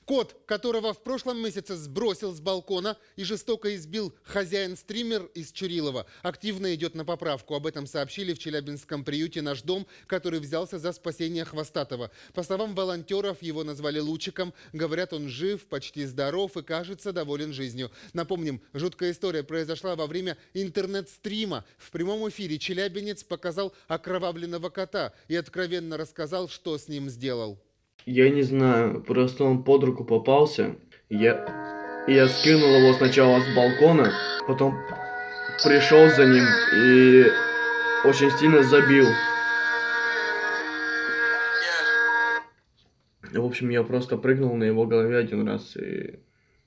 Кот, которого в прошлом месяце сбросил с балкона и жестоко избил хозяин-стример из Чурилова, активно идет на поправку. Об этом сообщили в челябинском приюте «Наш дом», который взялся за спасение Хвостатого. По словам волонтеров, его назвали Лучиком. Говорят, он жив, почти здоров и, кажется, доволен жизнью. Напомним, жуткая история произошла во время интернет-стрима. В прямом эфире челябинец показал окровавленного кота и откровенно рассказал, что с ним сделал. Я не знаю, просто он под руку попался. Я скинул его сначала с балкона, потом пришел за ним и очень сильно забил. В общем, я просто прыгнул на его голове один раз, и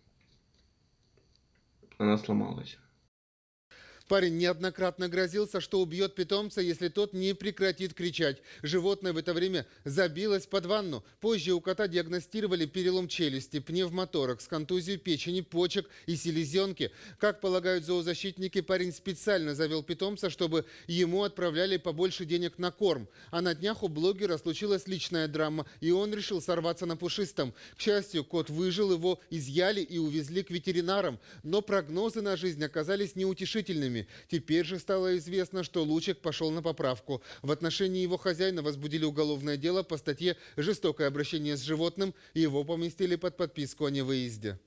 она сломалась. Парень неоднократно грозился, что убьет питомца, если тот не прекратит кричать. Животное в это время забилось под ванну. Позже у кота диагностировали перелом челюсти, пневмоторакс, контузию печени, почек и селезенки. Как полагают зоозащитники, парень специально завел питомца, чтобы ему отправляли побольше денег на корм. А на днях у блогера случилась личная драма, и он решил сорваться на пушистом. К счастью, кот выжил, его изъяли и увезли к ветеринарам. Но прогнозы на жизнь оказались неутешительными. Теперь же стало известно, что Лучик пошел на поправку. В отношении его хозяина возбудили уголовное дело по статье «Жестокое обращение с животным», и его поместили под подписку о невыезде.